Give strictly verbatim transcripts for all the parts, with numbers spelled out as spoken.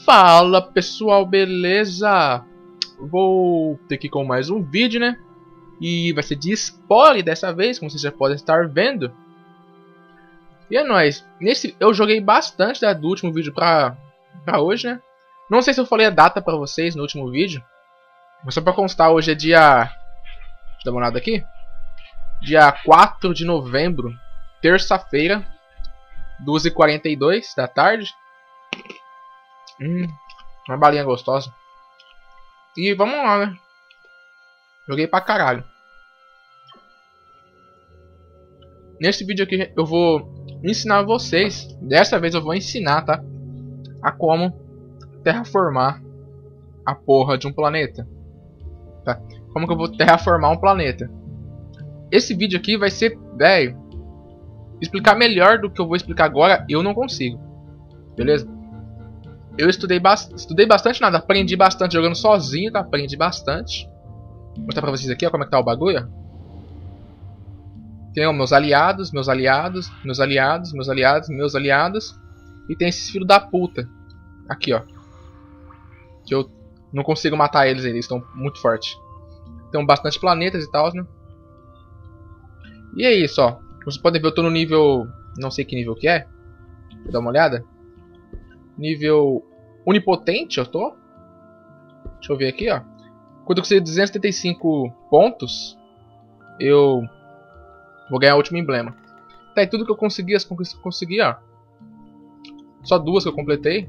Fala pessoal, beleza? Vou ter aqui com mais um vídeo, né? E vai ser de spoiler dessa vez, como vocês já podem estar vendo. E é nóis. Nesse, eu joguei bastante, né, do último vídeo pra, pra hoje, né? Não sei se eu falei a data pra vocês no último vídeo. Mas só pra constar, hoje é dia... Deixa eu dar uma olhada aqui. Dia quatro de novembro, terça-feira, duas e quarenta e dois da tarde. Hum, uma balinha gostosa. E vamos lá, né? Joguei pra caralho. Nesse vídeo aqui eu vou ensinar vocês. Dessa vez eu vou ensinar, tá? A como terraformar a porra de um planeta. Tá? Como que eu vou terraformar um planeta. Esse vídeo aqui vai ser, velho, explicar melhor do que eu vou explicar agora, eu não consigo. Beleza? Eu estudei, ba estudei bastante, nada, aprendi bastante jogando sozinho, tá? Aprendi bastante. Vou mostrar pra vocês aqui, ó, como é que tá o bagulho. Tem ó, meus aliados, meus aliados, meus aliados, meus aliados, meus aliados. E tem esses filhos da puta. Aqui, ó. Que eu não consigo matar eles, eles estão muito fortes. Tem bastante planetas e tal, né? E é isso, ó. Vocês podem ver, eu tô no nível... Não sei que nível que é. Vou dar uma olhada. Nível onipotente eu tô. Deixa eu ver aqui, ó. Quando eu conseguir duzentos e setenta e cinco pontos, eu vou ganhar o último emblema. Tá, e tudo que eu consegui, as conquistas que eu consegui, ó. Só duas que eu completei.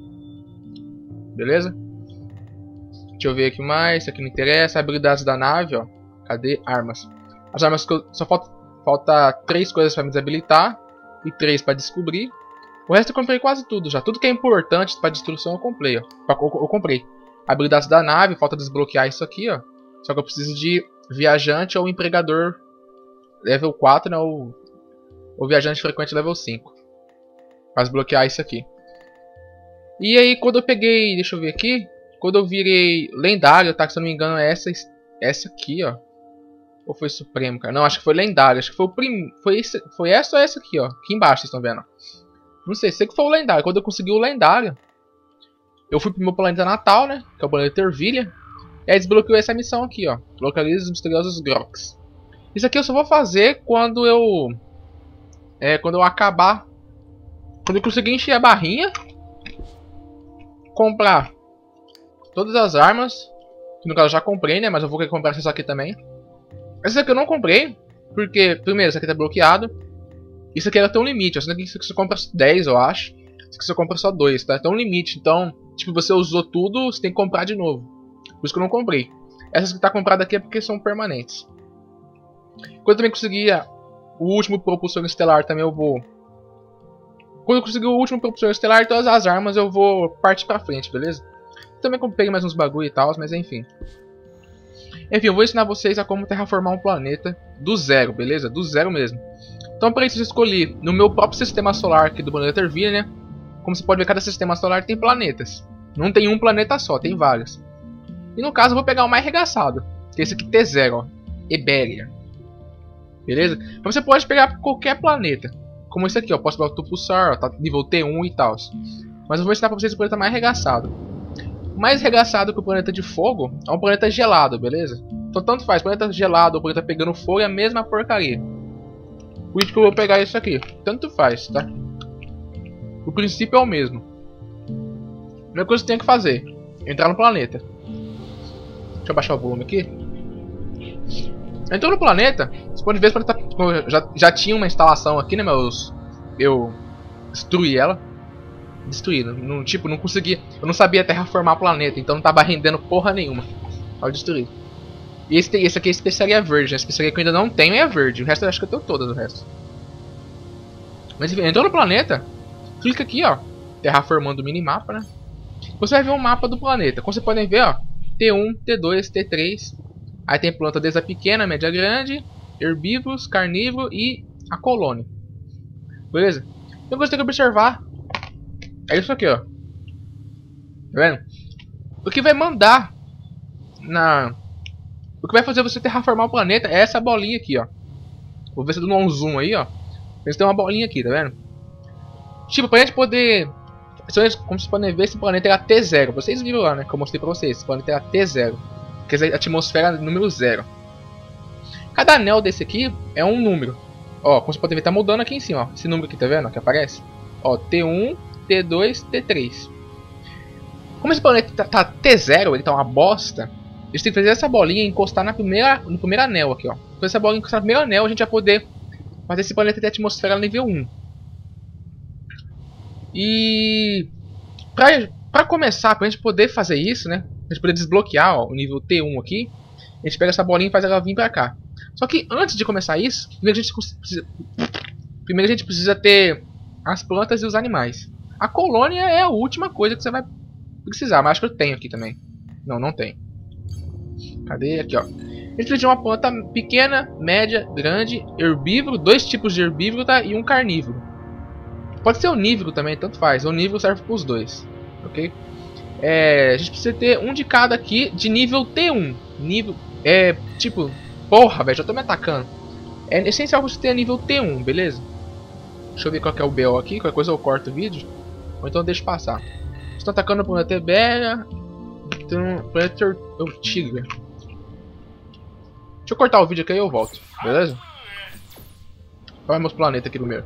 Beleza? Deixa eu ver aqui mais. Isso aqui não interessa. Habilidades da nave, ó. Cadê? Armas. As armas que eu... Só falta, falta três coisas pra me desabilitar. E três pra descobrir. O resto eu comprei quase tudo já. Tudo que é importante para destruição eu comprei, ó. Eu comprei. Habilidades da nave, falta desbloquear isso aqui, ó. Só que eu preciso de viajante ou empregador level quatro, né? Ou, ou viajante frequente level cinco. Para desbloquear isso aqui. E aí quando eu peguei, deixa eu ver aqui. Quando eu virei lendário, tá? Que se eu não me engano é essa, essa aqui, ó. Ou foi supremo, cara? Não, acho que foi lendário. Acho que foi o prim... foi, esse... foi essa ou essa aqui, ó. Aqui embaixo, vocês estão vendo. Não sei, sei que foi o lendário. Quando eu consegui o lendário, eu fui pro meu planeta natal, né? Que é o planeta Ervilha. E aí desbloqueou essa missão aqui, ó. Localiza os misteriosos Grox. Isso aqui eu só vou fazer quando eu... É, quando eu acabar... Quando eu conseguir encher a barrinha. Comprar todas as armas. Que no caso eu já comprei, né? Mas eu vou querer comprar essa aqui também. Essa aqui eu não comprei. Porque, primeiro, essa aqui tá bloqueado. Isso aqui ela tem um limite, ó. Isso aqui você compra dez, eu acho. Isso aqui você compra só dois, tá? Tem um limite, então, tipo, você usou tudo, você tem que comprar de novo. Por isso que eu não comprei. Essas que tá comprada aqui é porque são permanentes. Quando eu também conseguir o último propulsor estelar, também eu vou... Quando eu conseguir o último propulsor estelar, todas as armas eu vou partir pra frente, beleza? Também comprei mais uns bagulho e tal, mas enfim. Enfim, eu vou ensinar vocês a como terraformar um planeta do zero, beleza? Do zero mesmo. Então para isso eu escolhi no meu próprio sistema solar aqui do planeta Ervilha, né? Como você pode ver, cada sistema solar tem planetas. Não tem um planeta só, tem vários. E no caso eu vou pegar o mais arregaçado, que é esse aqui T zero, ó. Ibéria. Beleza? Mas você pode pegar qualquer planeta. Como esse aqui, ó. Posso pegar o Tupulsar, ó, tá nível T um e tal. Mas eu vou ensinar pra vocês o planeta mais arregaçado. O mais arregaçado que o planeta de fogo é um planeta gelado, beleza? Então tanto faz, planeta gelado ou planeta pegando fogo é a mesma porcaria. Por isso que eu vou pegar isso aqui. Tanto faz, tá? O princípio é o mesmo. A primeira coisa que você tem que fazer: entrar no planeta. Deixa eu baixar o volume aqui. Entrou no planeta. Você pode ver se o planeta já, já tinha uma instalação aqui, né, meus... Eu destruí ela. Destruí, não, tipo, não consegui. Eu não sabia terraformar o planeta, então não tava rendendo porra nenhuma. Ao destruir. E esse, esse aqui é a especiaria verde. A especiaria que eu ainda não tenho é a verde. O resto eu acho que eu tenho todas o resto. Mas enfim, entrou no planeta. Clica aqui, ó. Terraformando o minimapa, né? Você vai ver um mapa do planeta. Como vocês podem ver, ó. T um, T dois, T três. Aí tem planta desde a pequena, média grande. Herbívoros, carnívoro e a colônia. Beleza? Então você tem que observar. É isso aqui, ó. Tá vendo? O que vai mandar na... O que vai fazer você terraformar o planeta é essa bolinha aqui, ó. Vou ver se eu dou um zoom aí, ó. Tem uma bolinha aqui, tá vendo? Tipo, pra gente poder Como vocês podem ver, esse planeta era T zero. Vocês viram lá, né? Que eu mostrei pra vocês. Esse planeta era T zero. Quer dizer, atmosfera número zero. Cada anel desse aqui é um número. Ó, como vocês podem ver, tá mudando aqui em cima, ó. Esse número aqui, tá vendo? Que aparece. Ó, T um, T dois, T três. Como esse planeta tá, tá T zero, ele tá uma bosta. A gente tem que fazer essa bolinha e encostar na primeira, no primeiro anel aqui, ó. Com essa bolinha encostar no primeiro anel, a gente vai poder fazer esse planeta ter atmosfera nível um. E pra, pra começar, pra gente poder fazer isso, né? A gente poder desbloquear, ó, o nível T um aqui. A gente pega essa bolinha e faz ela vir pra cá. Só que antes de começar isso, primeiro a gente precisa, primeiro a gente precisa ter as plantas e os animais. A colônia é a última coisa que você vai precisar, mas acho que eu tenho aqui também. Não, não tem. Cadê? Aqui, ó. A gente precisa de uma planta pequena, média, grande, herbívoro, dois tipos de herbívoro, tá? E um carnívoro. Pode ser onívoro também, tanto faz. Onívoro serve para os dois, ok? É, a gente precisa ter um de cada aqui de nível T um. Nível, é, tipo, porra, velho, já tô me atacando. É essencial você ter nível T um, beleza? Deixa eu ver qual que é o B O aqui, qualquer coisa eu corto o vídeo. Ou então deixa passar. Estou atacando o planeta Eberia. Então, planeta Urtiga. Deixa eu cortar o vídeo aqui e eu volto, beleza? Qual é meus planetas aqui primeiro?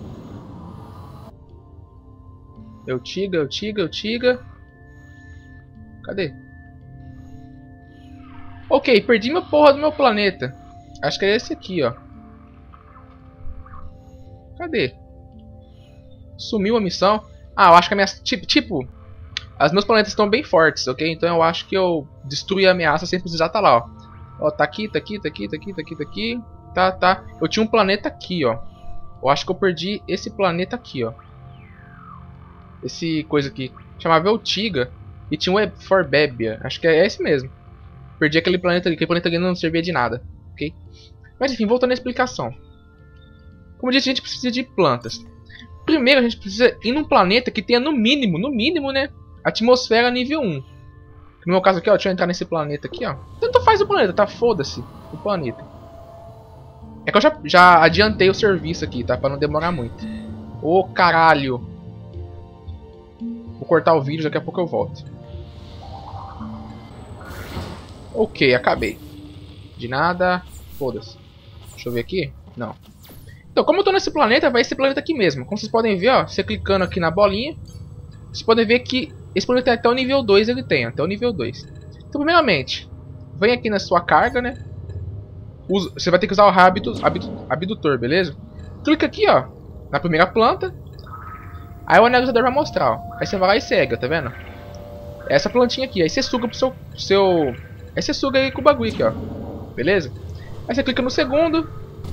Urtiga, Urtiga, Urtiga. Cadê? Ok, perdi minha porra do meu planeta. Acho que é esse aqui, ó. Cadê? Sumiu a missão. Ah, eu acho que a minha... Tipo, tipo os meus planetas estão bem fortes, ok? Então eu acho que eu destruí a ameaça sem precisar estar lá, ó. Ó, tá aqui, tá aqui, tá aqui, tá aqui, tá aqui, tá aqui. Tá, tá. Eu tinha um planeta aqui, ó. Eu acho que eu perdi esse planeta aqui, ó. Esse coisa aqui. Chamava Urtiga. E tinha um Forbebia. Acho que é esse mesmo. Perdi aquele planeta ali. Aquele planeta ali não servia de nada, ok? Mas enfim, voltando à explicação. Como eu disse, a gente precisa de plantas. Primeiro a gente precisa ir num planeta que tenha no mínimo, no mínimo, né? Atmosfera nível um. No meu caso aqui, ó, deixa eu entrar nesse planeta aqui, ó. Tanto faz o planeta, tá? Foda-se o planeta. É que eu já, já adiantei o serviço aqui, tá? Pra não demorar muito. Ô, caralho. Vou cortar o vídeo, daqui a pouco eu volto. Ok, acabei. De nada. Foda-se. Deixa eu ver aqui. Não. Então, como eu tô nesse planeta, vai esse planeta aqui mesmo. Como vocês podem ver, ó, você clicando aqui na bolinha, vocês podem ver que esse planeta até o nível dois ele tem, até o nível dois. Então, primeiramente, vem aqui na sua carga, né? Usa, você vai ter que usar o raio abdutor, beleza? Clica aqui, ó, na primeira planta. Aí o analisador vai mostrar, ó. Aí você vai lá e cega, tá vendo? Essa plantinha aqui, aí você suga pro seu, pro seu... Aí você suga aí com o bagulho aqui, ó. Beleza? Aí você clica no segundo.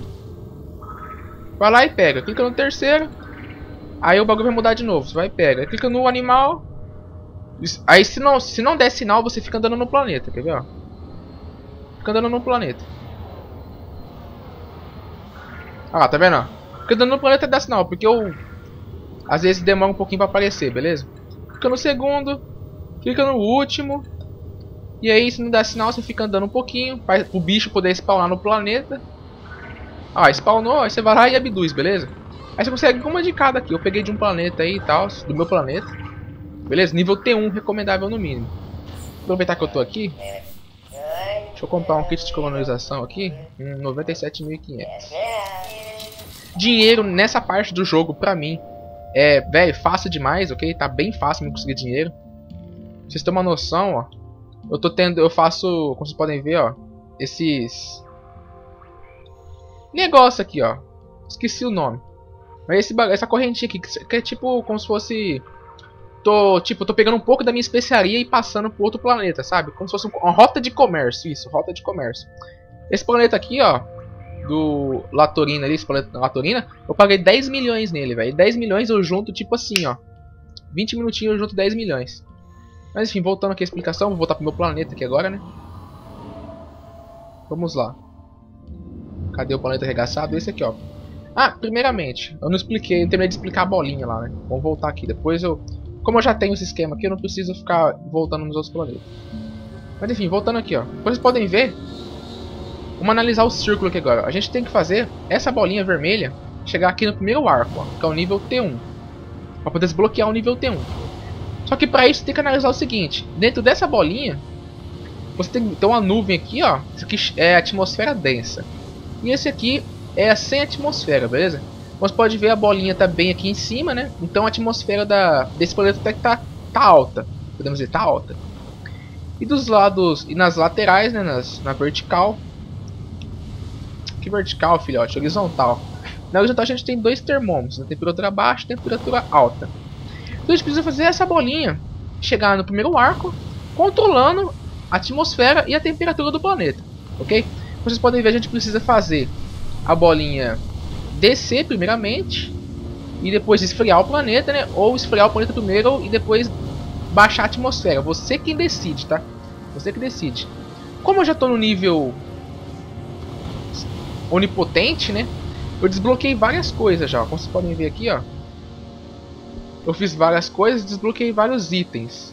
Vai lá e pega. Clica no terceiro. Aí o bagulho vai mudar de novo. Você vai e pega. Aí clica no animal. Aí se não, se não der sinal, você fica andando no planeta. Quer ver, ó? Fica andando no planeta. Ah, tá vendo, ó? Fica andando no planeta e dá sinal. Porque eu... Às vezes demora um pouquinho pra aparecer, beleza? Clica no segundo. Clica no último. E aí, se não der sinal, você fica andando um pouquinho. Para o bicho poder spawnar no planeta. Ah, spawnou, aí você vai lá e abduz, beleza? Aí você consegue uma de cada aqui. Eu peguei de um planeta aí e tal, do meu planeta. Beleza? Nível T um, recomendável no mínimo. Vou aproveitar que eu tô aqui. Deixa eu comprar um kit de colonização aqui. Hum, noventa e sete mil e quinhentos. Dinheiro nessa parte do jogo, pra mim, é, velho, fácil demais, ok? Tá bem fácil de conseguir dinheiro. Pra vocês terem uma noção, ó. Eu tô tendo, eu faço, como vocês podem ver, ó. Esses... negócio aqui, ó. Esqueci o nome. Mas esse, essa correntinha aqui, que é tipo como se fosse... Tô, tipo, tô pegando um pouco da minha especiaria e passando pro outro planeta, sabe? Como se fosse uma rota de comércio, isso, rota de comércio. Esse planeta aqui, ó, do Latorina ali, esse planeta Latorina, eu paguei dez milhões nele, velho. dez milhões eu junto, tipo assim, ó. vinte minutinhos eu junto dez milhões. Mas enfim, voltando aqui à explicação, vou voltar pro meu planeta aqui agora, né? Vamos lá. Cadê o planeta arregaçado? Esse aqui, ó. Ah, primeiramente, eu não expliquei, não terminei de explicar a bolinha lá, né? Vamos voltar aqui. Depois eu... Como eu já tenho esse esquema aqui, eu não preciso ficar voltando nos outros planetas. Mas enfim, voltando aqui, ó. Como vocês podem ver, vamos analisar o círculo aqui agora. A gente tem que fazer essa bolinha vermelha chegar aqui no primeiro arco, ó, que é o nível T um. Pra poder desbloquear o nível T um. Só que pra isso tem que analisar o seguinte. Dentro dessa bolinha, você tem, tem uma nuvem aqui, ó. Isso aqui é a atmosfera densa. E esse aqui é a sem atmosfera, beleza? Você pode ver a bolinha tá bem aqui em cima, né? Então a atmosfera da, desse planeta até que tá, tá alta. Podemos dizer, tá alta. E dos lados e nas laterais, né? Nas, na vertical. Que vertical, filhote? Horizontal. Na horizontal a gente tem dois termômetros, né? Temperatura baixa e temperatura alta. Então a gente precisa fazer essa bolinha chegar no primeiro arco, controlando a atmosfera e a temperatura do planeta, ok? Vocês podem ver, a gente precisa fazer a bolinha descer primeiramente e depois esfriar o planeta, né? Ou esfriar o planeta primeiro e depois baixar a atmosfera. Você quem decide, tá? Você que decide. Como eu já estou no nível onipotente, né? Eu desbloqueei várias coisas já. Como vocês podem ver aqui, ó. Eu fiz várias coisas, desbloqueei vários itens.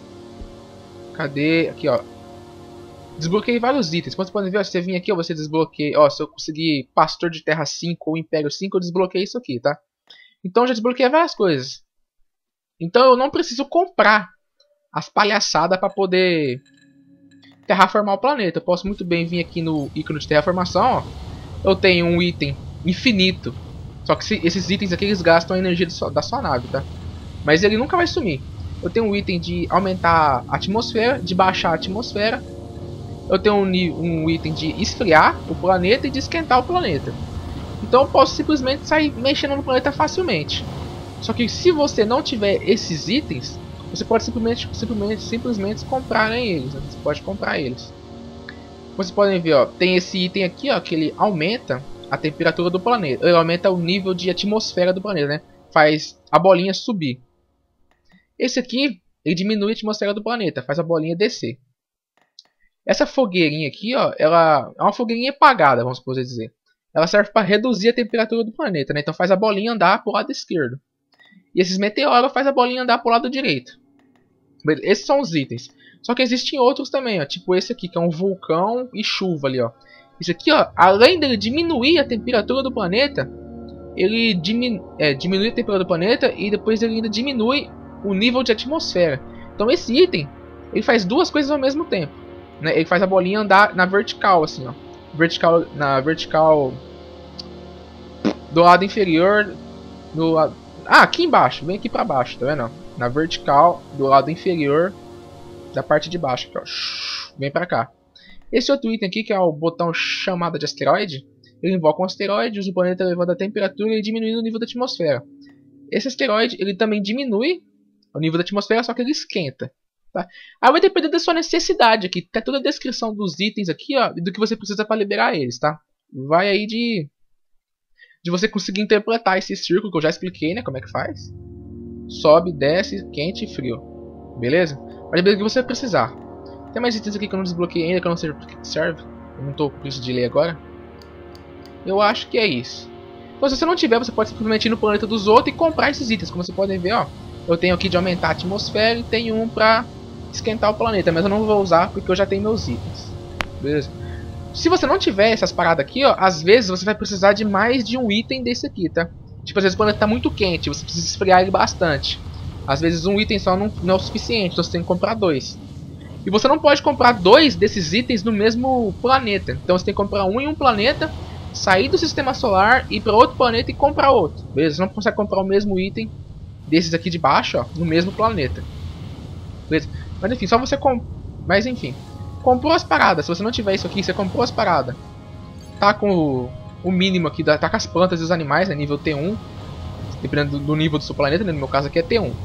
Cadê? Aqui, ó. Desbloqueei vários itens. Como vocês podem ver, ó, se você vir aqui, ó, você desbloqueia. Ó, se eu conseguir Pastor de Terra cinco ou Império cinco, eu desbloqueei isso aqui, tá? Então eu já desbloqueei várias coisas. Então eu não preciso comprar as palhaçadas para poder terraformar o planeta. Eu posso muito bem vir aqui no ícone de terraformação, ó. Eu tenho um item infinito. Só que se, esses itens aqui eles gastam a energia sua, da sua nave, tá? Mas ele nunca vai sumir. Eu tenho um item de aumentar a atmosfera, de baixar a atmosfera. Eu tenho um, um item de esfriar o planeta e de esquentar o planeta. Então eu posso simplesmente sair mexendo no planeta facilmente. Só que se você não tiver esses itens, você pode simplesmente, simplesmente, simplesmente comprar eles. Né? Você pode comprar eles. Vocês podem ver, ó, tem esse item aqui, ó, que ele aumenta a temperatura do planeta. Ele aumenta o nível de atmosfera do planeta, né? Faz a bolinha subir. Esse aqui, ele diminui a atmosfera do planeta, faz a bolinha descer. Essa fogueirinha aqui, ó, ela é uma fogueirinha apagada, vamos poder dizer. Ela serve para reduzir a temperatura do planeta, né? Então faz a bolinha andar para o lado esquerdo. E esses meteoros faz a bolinha andar para o lado direito. Esses são os itens. Só que existem outros também, ó, tipo esse aqui, que é um vulcão e chuva ali, ó. Esse aqui, ó, além dele diminuir a temperatura do planeta, ele diminu é, diminui a temperatura do planeta e depois ele ainda diminui o nível de atmosfera. Então esse item, ele faz duas coisas ao mesmo tempo, né? Ele faz a bolinha andar na vertical, assim, ó. Vertical, na vertical do lado inferior, do lado... Ah, aqui embaixo, vem aqui pra baixo, tá vendo? Na vertical do lado inferior da parte de baixo, aqui, ó. Vem pra cá. Esse outro item aqui, que é o botão chamada de asteroide, ele invoca um asteroide, usa o planeta elevando a temperatura e diminuindo o nível da atmosfera. Esse asteroide, ele também diminui o nível da atmosfera, só que ele esquenta. Tá? Aí vai depender da sua necessidade aqui. Tá toda a descrição dos itens aqui, ó, e do que você precisa para liberar eles, tá? Vai aí de de você conseguir interpretar esse círculo que eu já expliquei, né, como é que faz. Sobe, desce, quente e frio. Beleza? Vai depender do que você precisar. Tem mais itens aqui que eu não desbloqueei ainda, que eu não sei para que serve. Eu não estou com isso de ler agora. Eu acho que é isso. Então, se você não tiver, você pode simplesmente ir no planeta dos outros e comprar esses itens. Como vocês podem ver, ó. Eu tenho aqui de aumentar a atmosfera e tenho um para esquentar o planeta. Mas eu não vou usar porque eu já tenho meus itens. Beleza? Se você não tiver essas paradas aqui, ó, às vezes você vai precisar de mais de um item desse aqui, tá? Tipo, às vezes o planeta tá muito quente, você precisa esfriar ele bastante. Às vezes um item só não, não é o suficiente, então você tem que comprar dois. E você não pode comprar dois desses itens no mesmo planeta. Então você tem que comprar um em um planeta, sair do sistema solar, ir para outro planeta e comprar outro. Beleza? Você não consegue comprar o mesmo item desses aqui de baixo, ó, no mesmo planeta. Beleza? Mas enfim, só você com... Mas enfim. Comprou as paradas. Se você não tiver isso aqui, você comprou as paradas. Tá com o, o mínimo aqui, tá com as plantas e os animais, né, nível T um. Dependendo do, do nível do seu planeta, né, no meu caso aqui é T um.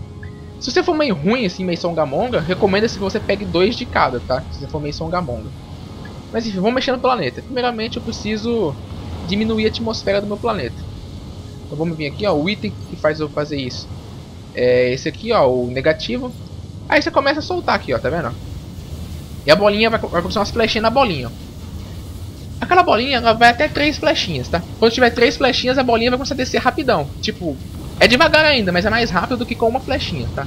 Se você for meio ruim, assim, meio songamonga, recomenda-se que você pegue dois de cada, tá? Se você for meio songamonga. Mas enfim, vamos mexer no planeta. Primeiramente eu preciso diminuir a atmosfera do meu planeta. Então vamos vir aqui, ó, o item que faz eu fazer isso. É esse aqui, ó, o negativo. Aí você começa a soltar aqui, ó, tá vendo? E a bolinha vai, vai funcionar umas flechinhas na bolinha, ó. Aquela bolinha, ela vai até três flechinhas, tá? Quando tiver três flechinhas, a bolinha vai começar a descer rapidão. Tipo, é devagar ainda, mas é mais rápido do que com uma flechinha, tá?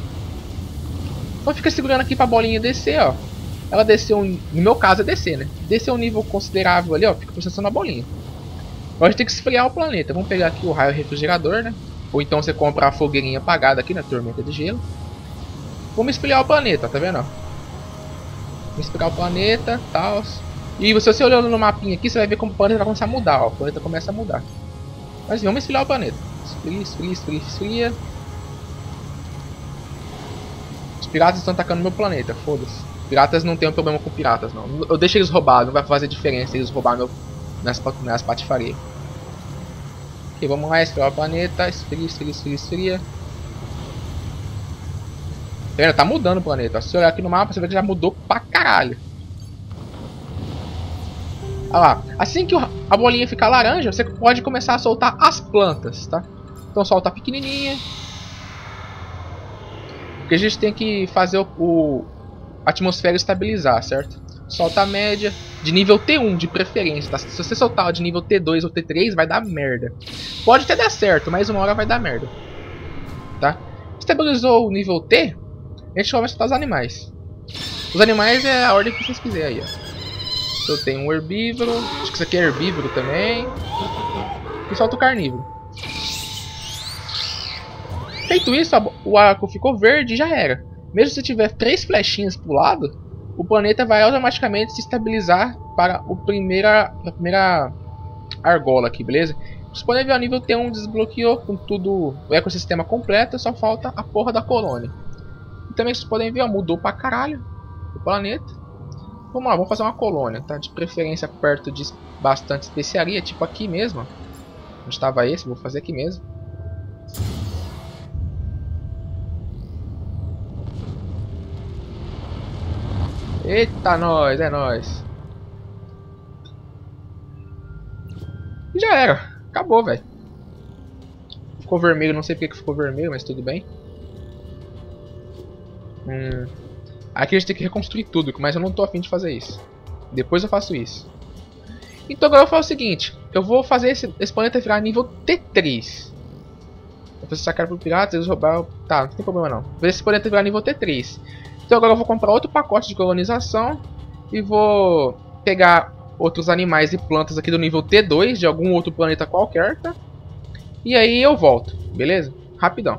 Então fica segurando aqui pra bolinha descer, ó. Ela desceu, no meu caso é descer, né? Desceu um nível considerável ali, ó. Fica processando a bolinha. Agora a gente tem que esfriar o planeta. Vamos pegar aqui o raio refrigerador, né? Ou então você compra a fogueirinha apagada aqui na tormenta de gelo. Vamos esfriar o planeta, tá vendo? Vamos esfriar o planeta, tal. E se você olhando no mapinha aqui, você vai ver como o planeta vai começar a mudar, ó. O planeta começa a mudar. Mas vamos esfriar o planeta. Esfria, esfria, esfria, esfria. Os piratas estão atacando meu planeta, foda-se. Piratas não tem um problema com piratas, não. Eu deixo eles roubar, não vai fazer diferença eles roubar meu, nas, nas patifarias. Ok, vamos lá, esfriar o planeta. Esfria, esfria, esfria, esfria. Tá vendo? Tá mudando o planeta. Se você olhar aqui no mapa, você vê que já mudou pra caralho. Olha lá. Assim que a bolinha ficar laranja, você pode começar a soltar as plantas, tá? Então solta a pequenininha. Porque a gente tem que fazer o, o a atmosfera estabilizar, certo? Solta a média de nível T um, de preferência, tá? Se você soltar de nível T dois ou T três, vai dar merda. Pode até dar certo, mas uma hora vai dar merda. Tá? Estabilizou o nível T, a gente começa a soltar os animais. Os animais é a ordem que vocês quiserem aí, ó. Eu tenho um herbívoro, acho que isso aqui é herbívoro também. E solta o carnívoro. Feito isso, o arco ficou verde e já era. Mesmo se tiver três flechinhas pro lado, o planeta vai automaticamente se estabilizar para o primeira, a primeira argola aqui, beleza? Vocês podem ver o nível T um desbloqueou com tudo, o ecossistema completo, só falta a porra da colônia. E também vocês podem ver, ó, mudou pra caralho o planeta. Vamos lá, vamos fazer uma colônia, tá? De preferência perto de bastante especiaria, tipo aqui mesmo. Ó. Onde estava esse, vou fazer aqui mesmo. Eita, nós, é nós. E já era, acabou, velho. Ficou vermelho, não sei porque que ficou vermelho, mas tudo bem. Hum. Aqui a gente tem que reconstruir tudo, mas eu não tô afim de fazer isso. Depois eu faço isso. Então agora eu faço o seguinte. Eu vou fazer esse, esse planeta virar nível T três. Eu vou sacar pro pirata, eles roubaram... Tá, não tem problema não. Vou fazer esse planeta virar nível T três. Então agora eu vou comprar outro pacote de colonização. E vou pegar outros animais e plantas aqui do nível T dois, de algum outro planeta qualquer, tá? E aí eu volto, beleza? Rapidão.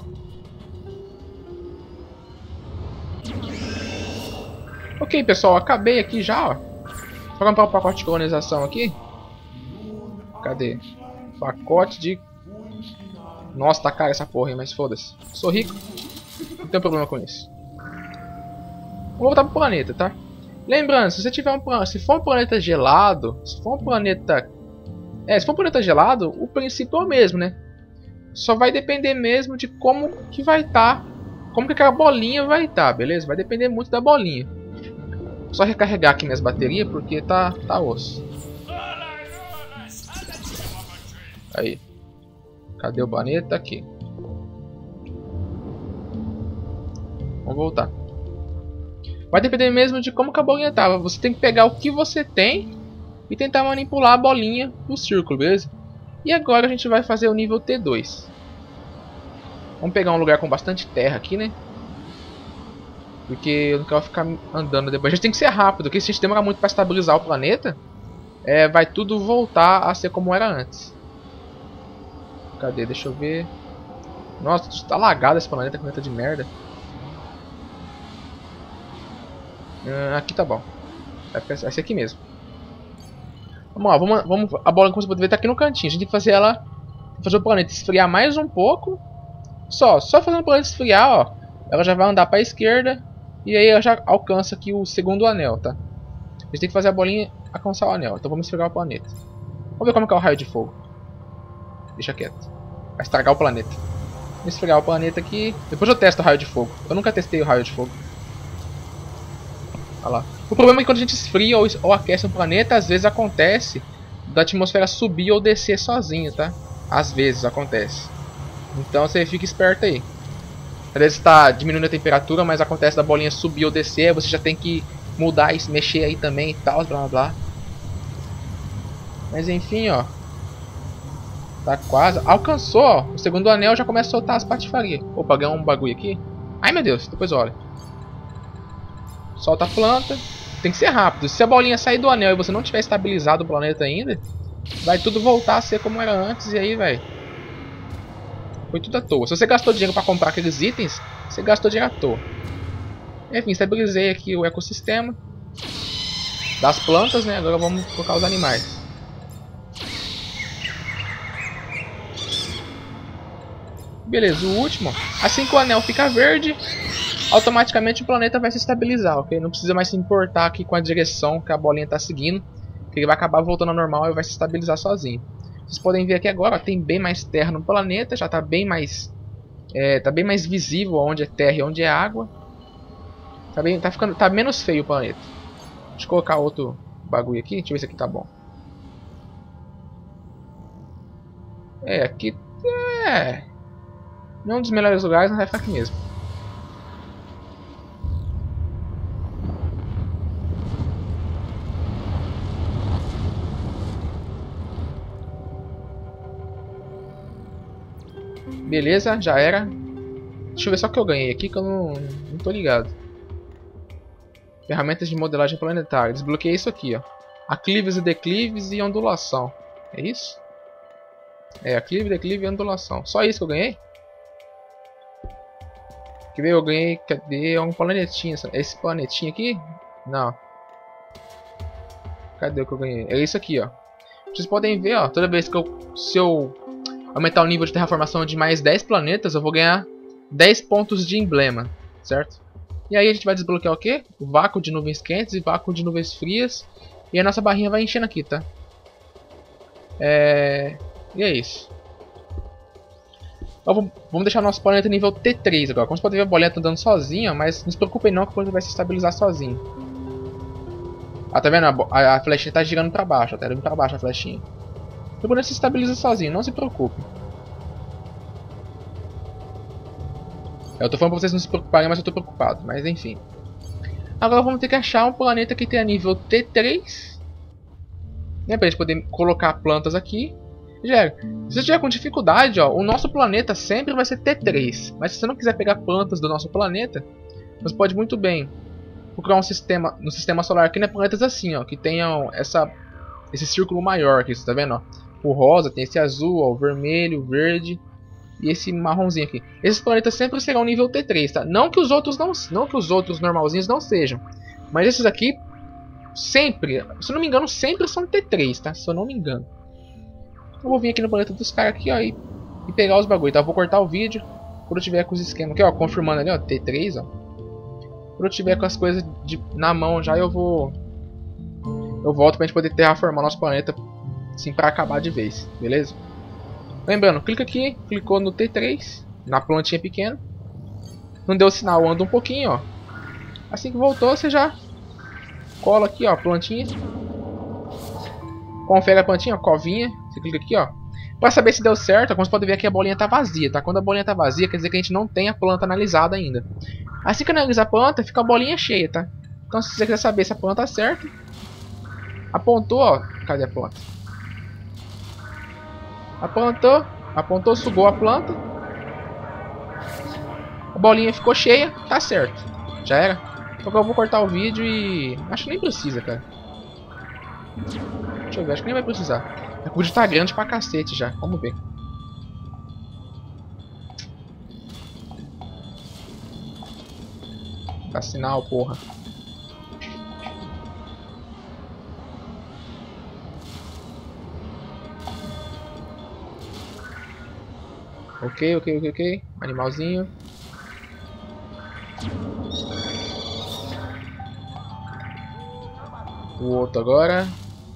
Ok, pessoal, acabei aqui já, ó. Vou comprar um pacote de colonização aqui. Cadê? Pacote de... Nossa, tá caro essa porra, hein, mas foda-se. Sou rico, não tem problema com isso. Vou voltar pro planeta, tá? Lembrando, se você tiver um se for um planeta gelado, se for um planeta... É, se for um planeta gelado, o princípio é o mesmo, né? Só vai depender mesmo de como que vai estar, tá, como que aquela bolinha vai estar, tá, beleza? Vai depender muito da bolinha. Só recarregar aqui minhas baterias porque tá, tá osso. Aí. Cadê o planeta? Aqui. Vamos voltar. Vai depender mesmo de como que a bolinha tava. Você tem que pegar o que você tem e tentar manipular a bolinha no círculo, beleza? E agora a gente vai fazer o nível T dois. Vamos pegar um lugar com bastante terra aqui, né? Porque eu não quero ficar andando depois. A gente tem que ser rápido, porque se a gente demorar muito para estabilizar o planeta, é, vai tudo voltar a ser como era antes. Cadê? Deixa eu ver. Nossa, tá lagado esse planeta, planeta de merda. Uh, aqui tá bom. Vai ser aqui mesmo. Vamos lá, vamos, vamos, a bola, como você pode ver, tá aqui no cantinho. A gente tem que fazer ela, fazer o planeta esfriar mais um pouco. Só, só fazendo o planeta esfriar, ó, ela já vai andar para a esquerda e aí ela já alcança aqui o segundo anel, tá? A gente tem que fazer a bolinha alcançar o anel. Então vamos esfriar o planeta. Vamos ver como que é o raio de fogo. Deixa quieto. Vai estragar o planeta. Vamos esfriar o planeta aqui. Depois eu testo o raio de fogo. Eu nunca testei o raio de fogo. Olha lá. O problema é que quando a gente esfria ou, ou aquece um planeta, às vezes acontece da atmosfera subir ou descer sozinha, tá? Às vezes acontece. Então você fica esperto aí. Às vezes está diminuindo a temperatura, mas acontece da bolinha subir ou descer, aí você já tem que mudar e mexer aí também e tal, blá blá blá. Mas enfim, ó. Tá quase. Alcançou, ó. O segundo anel já começa a soltar as patifarias. Opa, ganhou um bagulho aqui. Ai meu Deus, depois olha. Solta a planta. Tem que ser rápido. Se a bolinha sair do anel e você não tiver estabilizado o planeta ainda, vai tudo voltar a ser como era antes e aí, velho. Foi tudo à toa. Se você gastou dinheiro para comprar aqueles itens, você gastou dinheiro à toa. Enfim, estabilizei aqui o ecossistema das plantas, né? Agora vamos colocar os animais. Beleza, o último. Assim que o anel fica verde, automaticamente o planeta vai se estabilizar, ok? Não precisa mais se importar aqui com a direção que a bolinha está seguindo, que ele vai acabar voltando ao normal e vai se estabilizar sozinho. Vocês podem ver aqui agora, ó, tem bem mais terra no planeta, já está bem mais, é, tá bem mais visível onde é terra e onde é água. Tá, bem, tá, ficando, tá menos feio o planeta. Deixa eu colocar outro bagulho aqui, deixa eu ver se aqui tá bom. É, aqui é... Não um dos melhores lugares, não vai ficar aqui mesmo. Beleza, já era. Deixa eu ver só o que eu ganhei aqui, que eu não, não tô ligado. Ferramentas de modelagem planetária. Desbloqueei isso aqui, ó. Aclives e declives e ondulação. É isso? É, aclive, declive e ondulação. Só isso que eu ganhei? Quer ver? Eu ganhei... Cadê? Um planetinha. Esse planetinha aqui? Não. Cadê o que eu ganhei? É isso aqui, ó. Vocês podem ver, ó. Toda vez que eu... Se eu aumentar o nível de terraformação de mais dez planetas, eu vou ganhar dez pontos de emblema. Certo? E aí a gente vai desbloquear o quê? O vácuo de nuvens quentes e vácuo de nuvens frias. E a nossa barrinha vai enchendo aqui, tá? É... E é isso. Então, vamos deixar nosso planeta nível T três agora. Como vocês podem ver, a bolinha tá andando sozinha, mas não se preocupem não que o planeta vai se estabilizar sozinho. Ah, tá vendo? A, a, a flechinha tá girando pra baixo, tá indo pra baixo a flechinha. O planeta se estabiliza sozinho, não se preocupe. Eu tô falando pra vocês não se preocuparem, mas eu tô preocupado. Mas enfim. Agora vamos ter que achar um planeta que tenha nível T três. Né, pra gente poder colocar plantas aqui. Já, se você estiver com dificuldade, ó, o nosso planeta sempre vai ser T três. Mas se você não quiser pegar plantas do nosso planeta, você pode muito bem procurar um sistema no sistema solar aqui, né, planetas assim, ó, que tenham essa, esse círculo maior aqui, você tá vendo, ó? O rosa, tem esse azul, ó, o vermelho, o verde e esse marronzinho aqui. Esses planetas sempre serão nível T três, tá? Não que os outros não, não que os outros normalzinhos não sejam, mas esses aqui sempre, se eu não me engano, sempre são T três, tá? Se eu não me engano. Eu vou vir aqui no planeta dos caras aqui, ó, e, e pegar os bagulho, tá? Eu vou cortar o vídeo quando eu tiver com os esquemas aqui, ó, confirmando ali, ó, T três, ó. Quando eu tiver com as coisas de, na mão já, eu vou... Eu volto pra gente poder terraformar nosso planeta, assim, pra acabar de vez, beleza? Lembrando, clica aqui, clicou no T três, na plantinha pequena. Não deu sinal, anda um pouquinho, ó. Assim que voltou, você já cola aqui, ó, plantinha. Confere a plantinha, ó, covinha. Você clica aqui, ó. Pra saber se deu certo, como você pode ver aqui, a bolinha tá vazia, tá? Quando a bolinha tá vazia, quer dizer que a gente não tem a planta analisada ainda. Assim que analisar a planta, fica a bolinha cheia, tá? Então se você quiser saber se a planta tá certa, apontou, ó. Cadê a planta? Apontou, apontou, sugou a planta. A bolinha ficou cheia, tá certo. Já era. Então eu vou cortar o vídeo e... Acho que nem precisa, cara. Deixa eu ver, acho que nem vai precisar. O vídeo tá grande pra cacete já, vamos ver. Dá sinal, porra. Ok, ok, ok, ok. Animalzinho. O outro agora.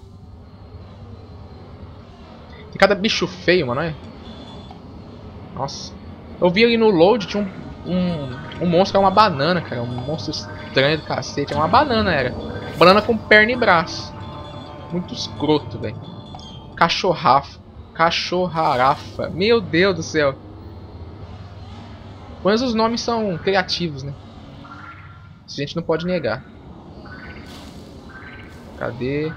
Tem cada bicho feio, mano, é? Nossa. Eu vi ali no load, tinha um, um, um monstro que era uma banana, cara. Um monstro estranho do cacete. É uma banana, era. Banana com perna e braço. Muito escroto, velho. Cachorrafa. Cachorrarafa. Meu Deus do céu. Mas os nomes são criativos, né? Isso a gente não pode negar. Cadê?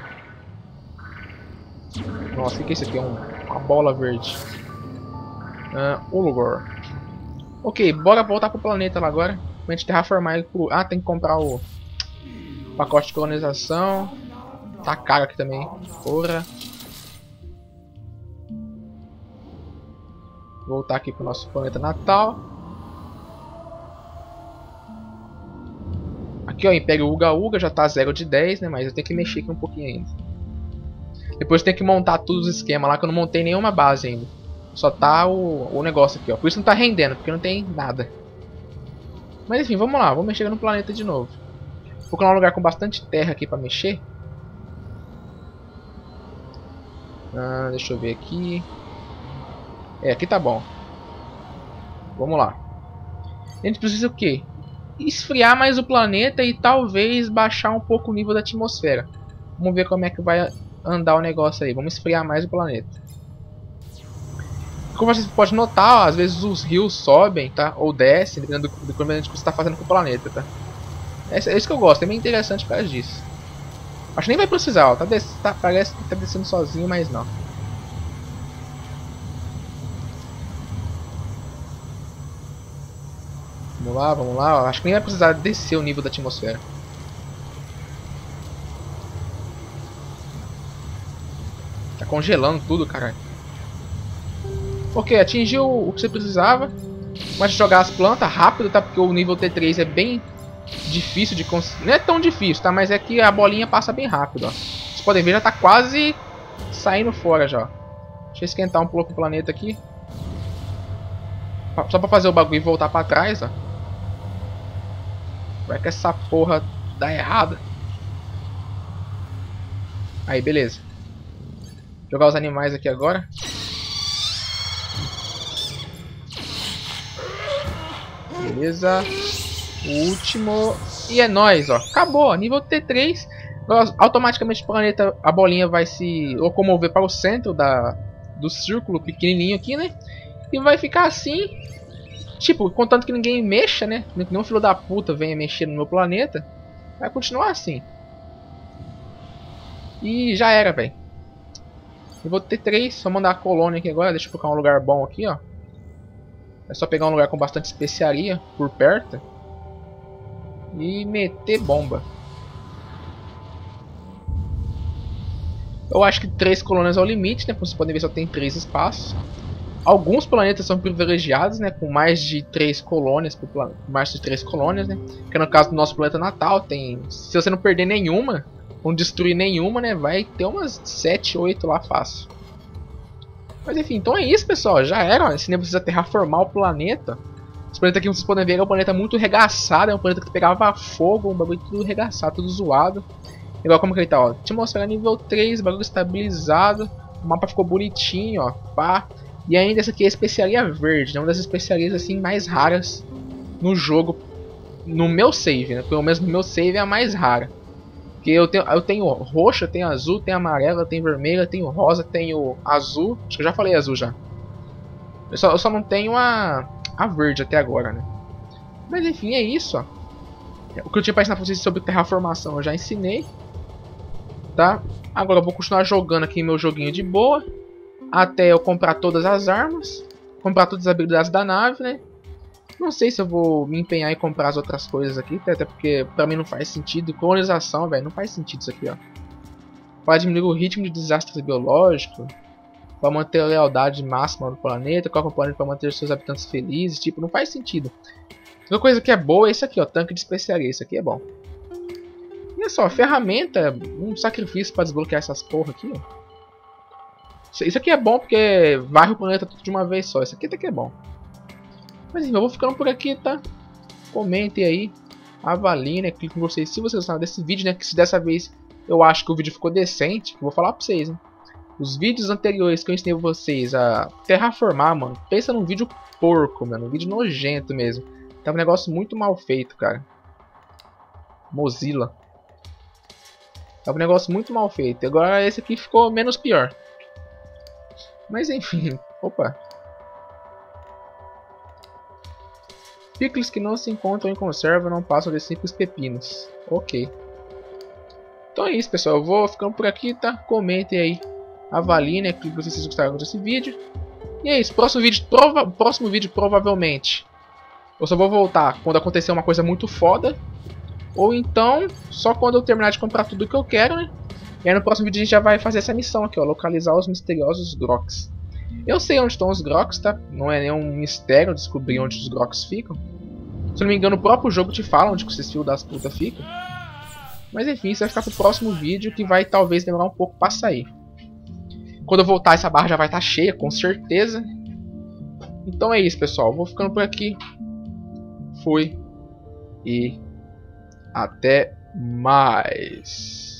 Nossa, o que é isso aqui? É um, uma bola verde. Uh, Ulugor. Ok, bora voltar pro planeta lá agora. Pra gente terraformar ele pro... Ah, tem que comprar o pacote de colonização. Tá caro aqui também. Porra. Voltar aqui pro nosso planeta natal. Aqui ó, Império Uga Uga já tá zero de dez, né? Mas eu tenho que mexer aqui um pouquinho ainda. Depois tem que montar todos os esquemas lá, que eu não montei nenhuma base ainda. Só tá o, o negócio aqui, ó. Por isso não tá rendendo, porque não tem nada. Mas enfim, vamos lá, vamos mexer no planeta de novo. Vou procurar um lugar com bastante terra aqui pra mexer. Ah, deixa eu ver aqui. É, aqui tá bom. Vamos lá. A gente precisa o quê? Esfriar mais o planeta e talvez baixar um pouco o nível da atmosfera. Vamos ver como é que vai andar o negócio aí. Vamos esfriar mais o planeta. Como vocês podem notar, ó, às vezes os rios sobem, tá? Ou descem, dependendo do, do que você está fazendo com o planeta, tá? É, é isso que eu gosto, é bem interessante por causa disso. Acho que nem vai precisar, ó. Tá des tá, parece que tá descendo sozinho, mas não. Vamos lá, vamos lá. Ó. Acho que nem vai precisar descer o nível da atmosfera. Tá congelando tudo, caralho. Ok, atingiu o que você precisava. Mas jogar as plantas rápido, tá? Porque o nível T três é bem difícil de conseguir. Não é tão difícil, tá? Mas é que a bolinha passa bem rápido, ó. Vocês podem ver, já tá quase saindo fora já. Deixa eu esquentar um pouco o planeta aqui. Só pra fazer o bagulho e voltar pra trás, ó. Vai que essa porra dá errado. Aí, beleza. Jogar os animais aqui agora. Beleza. O último. E é nóis, ó. Acabou. Nível T três. Automaticamente o planeta, a bolinha vai se locomover para o centro da, do círculo pequenininho aqui, né? E vai ficar assim. Tipo, contanto que ninguém mexa, né? Nenhum filho da puta venha mexer no meu planeta. Vai continuar assim. E já era, velho. Nível T três. Só mandar a colônia aqui agora. Deixa eu colocar um lugar bom aqui, ó. É só pegar um lugar com bastante especiaria por perto e meter bomba. Eu acho que três colônias é o limite, né? Como vocês podem ver, só tem três espaços. Alguns planetas são privilegiados, né? Com mais de três colônias, por mais de três colônias, né? Que no caso do nosso planeta natal tem. Se você não perder nenhuma, não destruir nenhuma, né? Vai ter umas sete, oito lá fácil. Mas enfim, então é isso, pessoal. Já era, ó. Esse nem precisa terraformar o planeta. Esse planeta aqui, vocês podem ver, é um planeta muito regaçado. É um planeta que pegava fogo, um bagulho tudo regaçado, tudo zoado. Igual como que ele tá, ó. Atmosfera nível três, bagulho estabilizado. O mapa ficou bonitinho, ó. Pá. E ainda essa aqui é a especiaria verde, né? Uma das especiarias assim mais raras no jogo. No meu save, né? Pelo menos no meu save é a mais rara. Porque eu tenho, eu tenho roxa, tenho azul, tenho amarela, tenho vermelha, tenho rosa, tenho azul. Acho que eu já falei azul já. Eu só, eu só não tenho a, a verde até agora, né? Mas enfim, é isso, ó. O que eu tinha pra ensinar pra vocês sobre terraformação eu já ensinei. Tá? Agora eu vou continuar jogando aqui meu joguinho de boa. Até eu comprar todas as armas. Comprar todas as habilidades da nave, né? Não sei se eu vou me empenhar em comprar as outras coisas aqui, até porque pra mim não faz sentido. Colonização, velho, não faz sentido isso aqui, ó. Para diminuir o ritmo de desastres biológicos, para manter a lealdade máxima no planeta, coloca o planeta para manter seus habitantes felizes, tipo, não faz sentido. Uma coisa que é boa é isso aqui, ó, tanque de especiaria, isso aqui é bom. E é só, ferramenta, um sacrifício para desbloquear essas porra aqui, ó. Isso aqui é bom porque varre o planeta tudo de uma vez só, isso aqui até que é bom. Mas enfim, eu vou ficando por aqui, tá? Comentem aí, avaliem, né? Clique em vocês se vocês gostaram desse vídeo, né? Que se dessa vez eu acho que o vídeo ficou decente, eu vou falar pra vocês, hein? Os vídeos anteriores que eu ensinei vocês a terraformar, mano, pensa num vídeo porco, mano, um vídeo nojento mesmo. Tava um negócio muito mal feito, cara. Mozilla. Tava um negócio muito mal feito. Agora esse aqui ficou menos pior. Mas enfim, opa. Picles que não se encontram em conserva não passam de simples pepinos. Ok. Então é isso, pessoal. Eu vou ficando por aqui, tá? Comentem aí. Avaliem, né? Clique se vocês gostaram desse vídeo. E é isso. Próximo vídeo, prova próximo vídeo provavelmente eu só vou voltar quando acontecer uma coisa muito foda. Ou então, só quando eu terminar de comprar tudo que eu quero, né? E aí no próximo vídeo a gente já vai fazer essa missão aqui, ó. Localizar os misteriosos Grox. Eu sei onde estão os Grox, tá? Não é nenhum mistério descobrir onde os Grox ficam. Se não me engano, o próprio jogo te fala onde esses filhos das putas ficam. Mas enfim, isso vai ficar pro próximo vídeo, que vai talvez demorar um pouco pra sair. Quando eu voltar, essa barra já vai estar cheia, com certeza. Então é isso, pessoal. Vou ficando por aqui. Fui. E até mais.